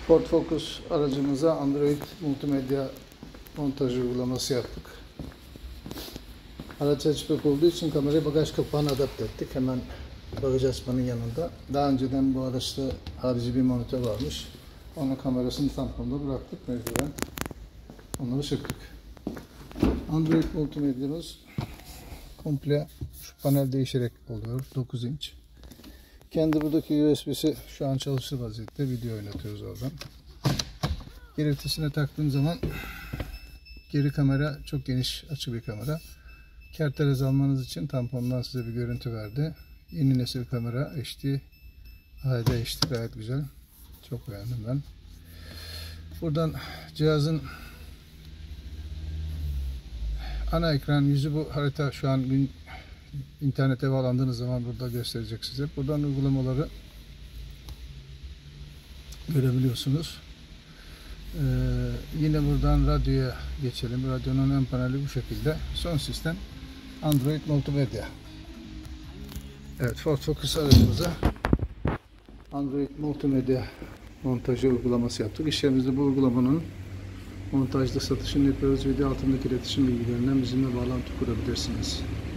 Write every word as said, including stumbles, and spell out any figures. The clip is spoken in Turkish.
Ford Focus aracımıza Android multimedya montaj uygulaması yaptık. Araç hatchback olduğu için kamerayı bagaj kapağına adapte ettik. Hemen bagaj açmanın yanında. Daha önceden bu araçta harici bir monitör varmış. Onun kamerasını tamponda bıraktık mecburen. Onları söktük. Android multimedyamız komple şu panel değişerek oluyor. dokuz inç. Kendi buradaki U S B'si şu an çalışır vaziyette. Video oynatıyoruz oradan. Geritisine taktığım zaman geri kamera çok geniş açı bir kamera. Kerterez almanız için tampondan size bir görüntü verdi. Yeni nesil kamera H D, H D H D gayet güzel. Çok beğendim ben. Buradan cihazın ana ekran yüzü, bu harita şu an gün internete bağlandığınız zaman burada gösterecek size. Buradan uygulamaları görebiliyorsunuz. Ee, yine buradan radyoya geçelim. Radyonun ön paneli bu şekilde. Son sistem Android multimedya. Evet, Ford Focus aracımıza Android multimedya montajı uygulaması yaptık. İş yerimizde bu uygulamanın montajda satışını yapıyoruz. Video altındaki iletişim bilgilerinden bizimle bağlantı kurabilirsiniz.